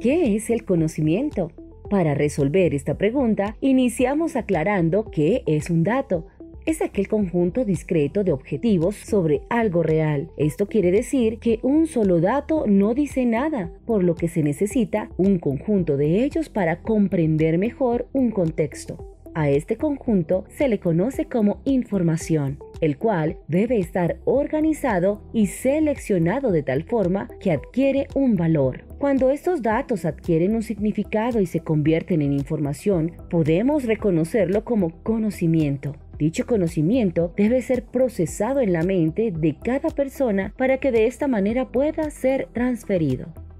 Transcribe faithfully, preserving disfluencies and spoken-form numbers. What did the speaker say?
¿Qué es el conocimiento? Para resolver esta pregunta, iniciamos aclarando qué es un dato. Es aquel conjunto discreto de objetivos sobre algo real. Esto quiere decir que un solo dato no dice nada, por lo que se necesita un conjunto de ellos para comprender mejor un contexto. A este conjunto se le conoce como información, el cual debe estar organizado y seleccionado de tal forma que adquiere un valor. Cuando estos datos adquieren un significado y se convierten en información, podemos reconocerlo como conocimiento. Dicho conocimiento debe ser procesado en la mente de cada persona para que de esta manera pueda ser transferido.